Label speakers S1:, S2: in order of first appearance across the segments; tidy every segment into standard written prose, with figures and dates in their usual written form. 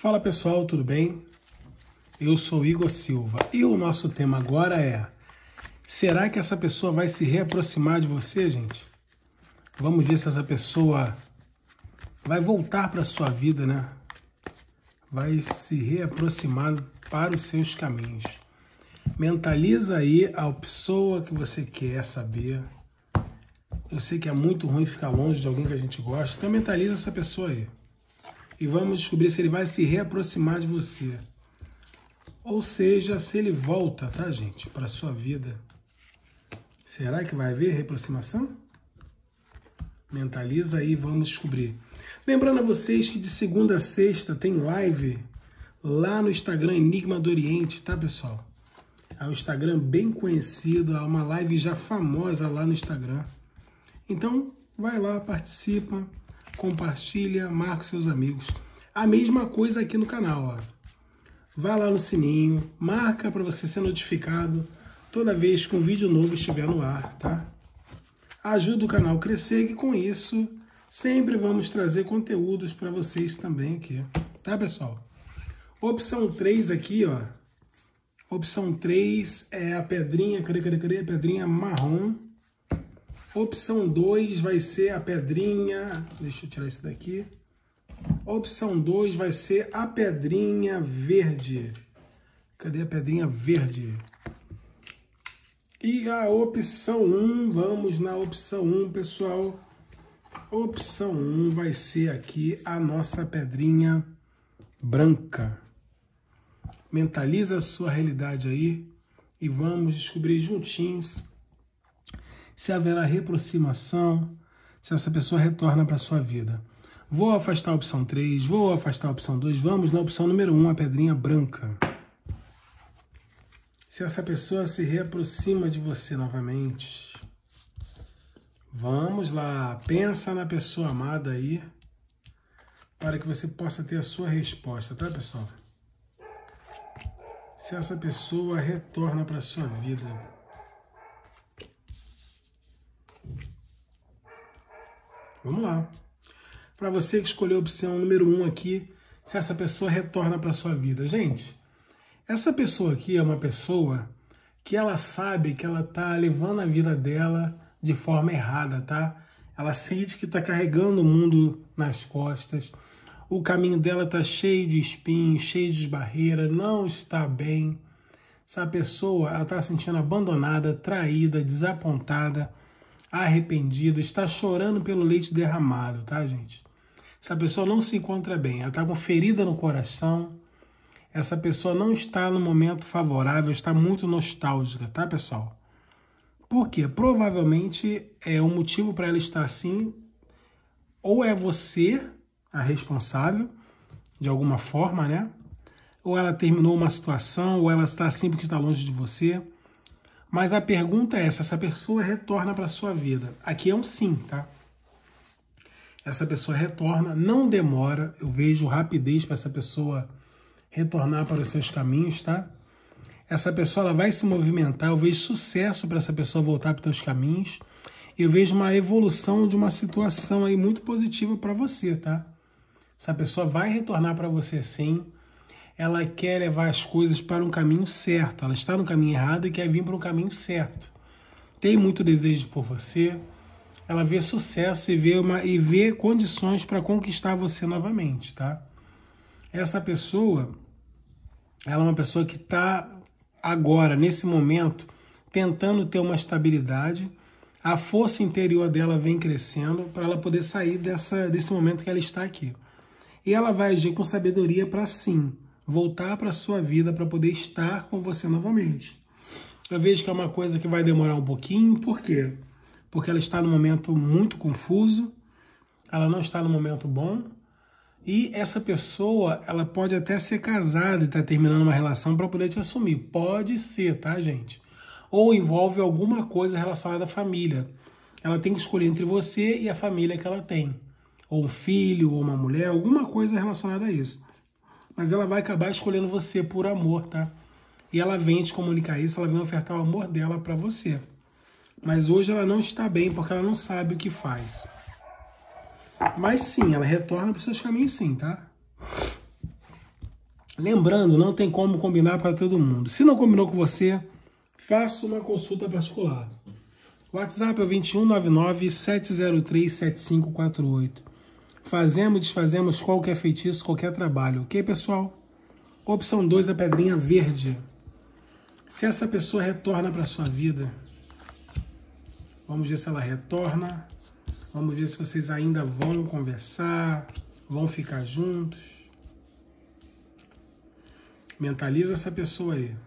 S1: Fala pessoal, tudo bem? Eu sou Igor Silva e o nosso tema agora é: será que essa pessoa vai se reaproximar de você, gente? Vamos ver se essa pessoa vai voltar para a sua vida, né? Vai se reaproximar para os seus caminhos. Mentaliza aí a pessoa que você quer saber. Eu sei que é muito ruim ficar longe de alguém que a gente gosta, então mentaliza essa pessoa aí. E vamos descobrir se ele vai se reaproximar de você. Ou seja, se ele volta, tá, gente, para a sua vida. Será que vai haver reaproximação? Mentaliza aí, vamos descobrir. Lembrando a vocês que de segunda a sexta tem live lá no Instagram Enigma do Oriente, tá, pessoal? É um Instagram bem conhecido, é uma live já famosa lá no Instagram. Então, vai lá, participa, compartilha, marca seus amigos. A mesma coisa aqui no canal, ó. Vai lá no sininho, marca para você ser notificado toda vez que um vídeo novo estiver no ar, tá? Ajuda o canal a crescer, que com isso sempre vamos trazer conteúdos para vocês também aqui, tá, pessoal? Opção 3 aqui, ó. Opção 3 é a pedrinha, a pedrinha marrom. Opção 2 vai ser a pedrinha, deixa eu tirar isso daqui. Opção 2 vai ser a pedrinha verde. Cadê a pedrinha verde? E a opção 1, vamos na opção 1, pessoal. Opção 1 vai ser aqui a nossa pedrinha branca. Mentaliza a sua realidade aí e vamos descobrir juntinhos se haverá reaproximação, se essa pessoa retorna para a sua vida. Vou afastar a opção 3, vou afastar a opção 2, vamos na opção número 1, a pedrinha branca. Se essa pessoa se reaproxima de você novamente. Vamos lá, pensa na pessoa amada aí, para que você possa ter a sua resposta, tá, pessoal? Se essa pessoa retorna para a sua vida. Vamos lá. Para você que escolheu a opção número 1 aqui, se essa pessoa retorna para a sua vida. Gente, essa pessoa aqui é uma pessoa que ela sabe que ela está levando a vida dela de forma errada, tá? Ela sente que está carregando o mundo nas costas. O caminho dela está cheio de espinhos, cheio de barreiras, não está bem. Essa pessoa, ela está se sentindo abandonada, traída, desapontada, arrependida, está chorando pelo leite derramado, tá, gente? Essa pessoa não se encontra bem, ela está com ferida no coração, essa pessoa não está no momento favorável, está muito nostálgica, tá, pessoal? Por quê? Provavelmente o motivo para ela estar assim, ou é você a responsável, de alguma forma, né? Ou ela terminou uma situação, ou ela está assim porque está longe de você. Mas a pergunta é se essa pessoa retorna para a sua vida. Aqui é um sim, tá? Essa pessoa retorna, não demora. Eu vejo rapidez para essa pessoa retornar para os seus caminhos, tá? Essa pessoa ela vai se movimentar. Eu vejo sucesso para essa pessoa voltar para os seus caminhos. Eu vejo uma evolução de uma situação aí muito positiva para você, tá? Essa pessoa vai retornar para você sim. Ela quer levar as coisas para um caminho certo. Ela está no caminho errado e quer vir para um caminho certo. Tem muito desejo por você. Ela vê sucesso e vê condições para conquistar você novamente, tá? Essa pessoa, ela é uma pessoa que está agora, nesse momento, tentando ter uma estabilidade. A força interior dela vem crescendo para ela poder sair desse momento que ela está aqui. E ela vai agir com sabedoria para sim voltar para a sua vida para poder estar com você novamente. Eu vejo que é uma coisa que vai demorar um pouquinho. Por quê? Porque ela está num momento muito confuso, ela não está num momento bom, e essa pessoa, ela pode até ser casada e estar terminando uma relação para poder te assumir. Pode ser, tá, gente? Ou envolve alguma coisa relacionada à família. Ela tem que escolher entre você e a família que ela tem. Ou um filho, ou uma mulher, alguma coisa relacionada a isso. Mas ela vai acabar escolhendo você por amor, tá? E ela vem te comunicar isso, ela vem ofertar o amor dela para você. Mas hoje ela não está bem porque ela não sabe o que faz. Mas sim, ela retorna para os seus caminhos sim, tá? Lembrando, não tem como combinar para todo mundo. Se não combinou com você, faça uma consulta particular. O WhatsApp é o 2199-703-7548. Fazemos e desfazemos qualquer feitiço, qualquer trabalho. Ok, pessoal? Opção 2, a pedrinha verde. Se essa pessoa retorna para a sua vida, vamos ver se ela retorna. Vamos ver se vocês ainda vão conversar, vão ficar juntos. Mentaliza essa pessoa aí.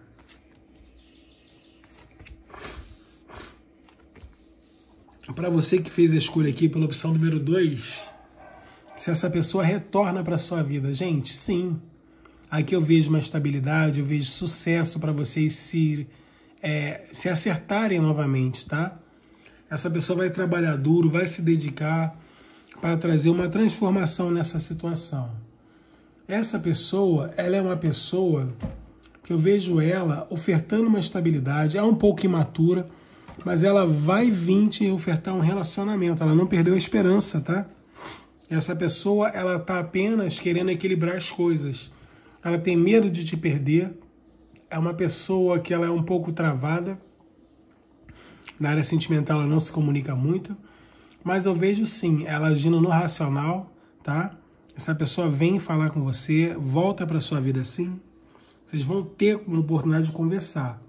S1: Para você que fez a escolha aqui pela opção número 2, se essa pessoa retorna para a sua vida, gente, sim. Aqui eu vejo uma estabilidade, eu vejo sucesso para vocês se acertarem novamente, tá? Essa pessoa vai trabalhar duro, vai se dedicar para trazer uma transformação nessa situação. Essa pessoa, ela é uma pessoa que eu vejo ela ofertando uma estabilidade, é um pouco imatura, mas ela vai vir te ofertar um relacionamento, ela não perdeu a esperança, tá? Essa pessoa, ela tá apenas querendo equilibrar as coisas. Ela tem medo de te perder, é uma pessoa que ela é um pouco travada, na área sentimental ela não se comunica muito, mas eu vejo sim, ela agindo no racional, tá? Essa pessoa vem falar com você, volta para sua vida sim, vocês vão ter uma oportunidade de conversar.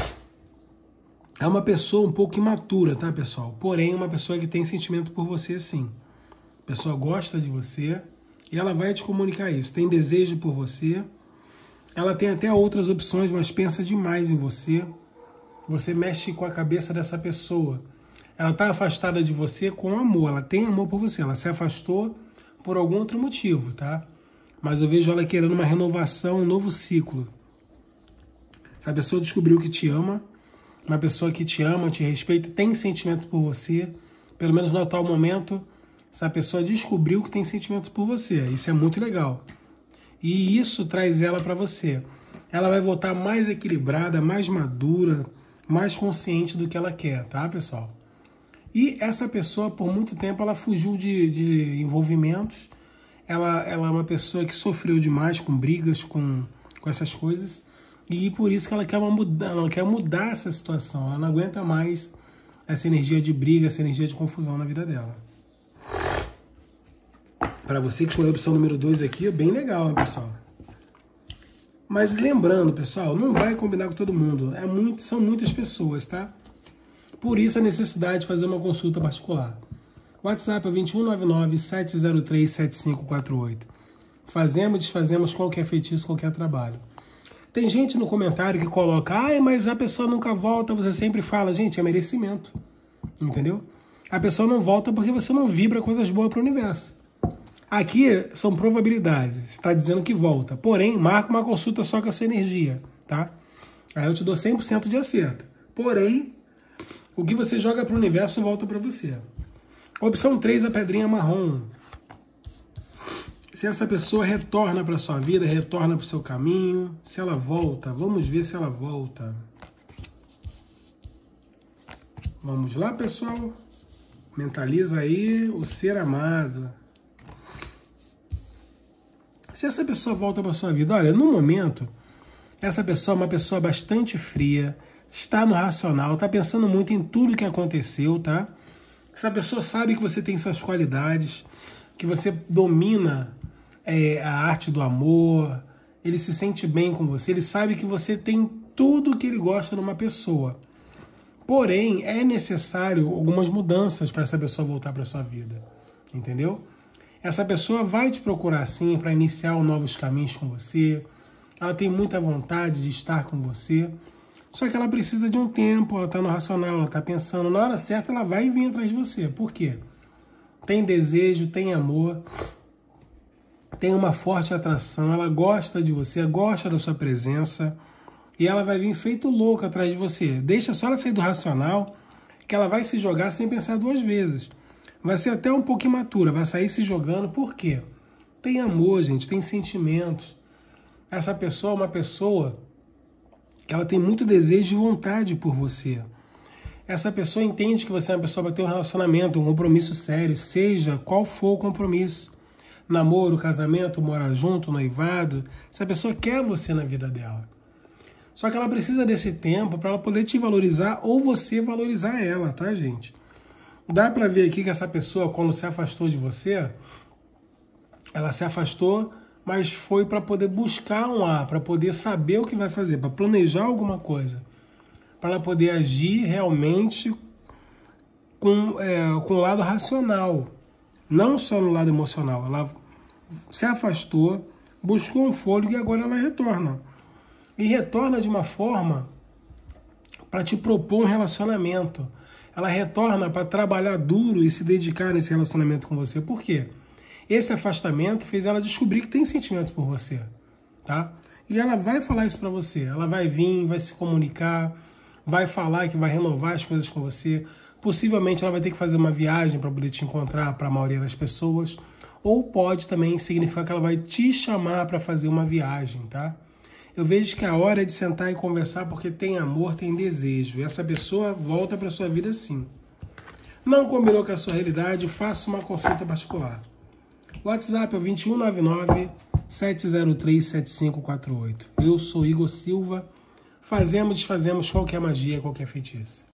S1: É uma pessoa um pouco imatura, tá, pessoal? Porém, uma pessoa que tem sentimento por você sim. A pessoa gosta de você, e ela vai te comunicar isso. Tem desejo por você. Ela tem até outras opções, mas pensa demais em você. Você mexe com a cabeça dessa pessoa. Ela está afastada de você com amor. Ela tem amor por você. Ela se afastou por algum outro motivo, tá? Mas eu vejo ela querendo uma renovação, um novo ciclo. Essa pessoa descobriu que te ama. Uma pessoa que te ama, te respeita, tem sentimento por você. Pelo menos no atual momento, essa pessoa descobriu que tem sentimento por você. Isso é muito legal. E isso traz ela para você. Ela vai voltar mais equilibrada, mais madura, mais consciente do que ela quer, tá, pessoal? E essa pessoa, por muito tempo, ela fugiu de envolvimentos. Ela é uma pessoa que sofreu demais com brigas, com essas coisas. E por isso que ela quer mudar essa situação. Ela não aguenta mais essa energia de briga, essa energia de confusão na vida dela. Para você que escolheu a opção número 2 aqui, é bem legal, hein, pessoal? Mas lembrando, pessoal, não vai combinar com todo mundo. São muitas pessoas, tá? Por isso a necessidade de fazer uma consulta particular. O WhatsApp é 2199-703-7548. Fazemos e desfazemos qualquer feitiço, qualquer trabalho. Tem gente no comentário que coloca, mas a pessoa nunca volta, você sempre fala. Gente, é merecimento, entendeu? A pessoa não volta porque você não vibra coisas boas para o universo. Aqui são probabilidades, está dizendo que volta. Porém, marca uma consulta só com a sua energia, tá? Aí eu te dou 100% de acerto. Porém, o que você joga para o universo volta para você. Opção 3, a pedrinha marrom. Se essa pessoa retorna para sua vida, retorna para o seu caminho, se ela volta, vamos ver se ela volta. Vamos lá, pessoal? Mentaliza aí o ser amado. Se essa pessoa volta para sua vida, olha, no momento, essa pessoa é uma pessoa bastante fria, está no racional, está pensando muito em tudo que aconteceu, tá? Essa pessoa sabe que você tem suas qualidades, que você domina a arte do amor, ele se sente bem com você, ele sabe que você tem tudo que ele gosta numa pessoa. Porém, é necessário algumas mudanças para essa pessoa voltar para sua vida, entendeu? Essa pessoa vai te procurar sim para iniciar novos caminhos com você. Ela tem muita vontade de estar com você. Só que ela precisa de um tempo, ela está no racional, ela está pensando. Na hora certa ela vai vir atrás de você. Por quê? Tem desejo, tem amor, tem uma forte atração, ela gosta de você, gosta da sua presença. E ela vai vir feito louco atrás de você. Deixa só ela sair do racional, que ela vai se jogar sem pensar duas vezes. Vai ser até um pouco imatura, vai sair se jogando. Por quê? Tem amor, gente, tem sentimentos. Essa pessoa é uma pessoa que ela tem muito desejo e vontade por você. Essa pessoa entende que você é uma pessoa que vai ter um relacionamento, um compromisso sério, seja qual for o compromisso. namoro, casamento, morar junto, noivado. Essa pessoa quer você na vida dela. Só que ela precisa desse tempo para ela poder te valorizar ou você valorizar ela, tá, gente? Dá para ver aqui que essa pessoa, quando se afastou de você, ela se afastou, mas foi para poder buscar um ar, para poder saber o que vai fazer, para planejar alguma coisa, para ela poder agir realmente com o lado racional, não só no lado emocional. Ela se afastou, buscou um fôlego e agora ela retorna. E retorna de uma forma para te propor um relacionamento. Ela retorna para trabalhar duro e se dedicar nesse relacionamento com você. Por quê? Esse afastamento fez ela descobrir que tem sentimentos por você, tá? E ela vai falar isso para você. Ela vai vir, vai se comunicar, vai falar que vai renovar as coisas com você. Possivelmente ela vai ter que fazer uma viagem para poder te encontrar para a maioria das pessoas. Ou pode também significar que ela vai te chamar para fazer uma viagem, tá? Eu vejo que a hora é de sentar e conversar porque tem amor, tem desejo. E essa pessoa volta para sua vida sim. Não combinou com a sua realidade? Faça uma consulta particular. O WhatsApp é o 2199-703-7548. Eu sou Igor Silva. Fazemos, desfazemos qualquer magia, qualquer feitiço.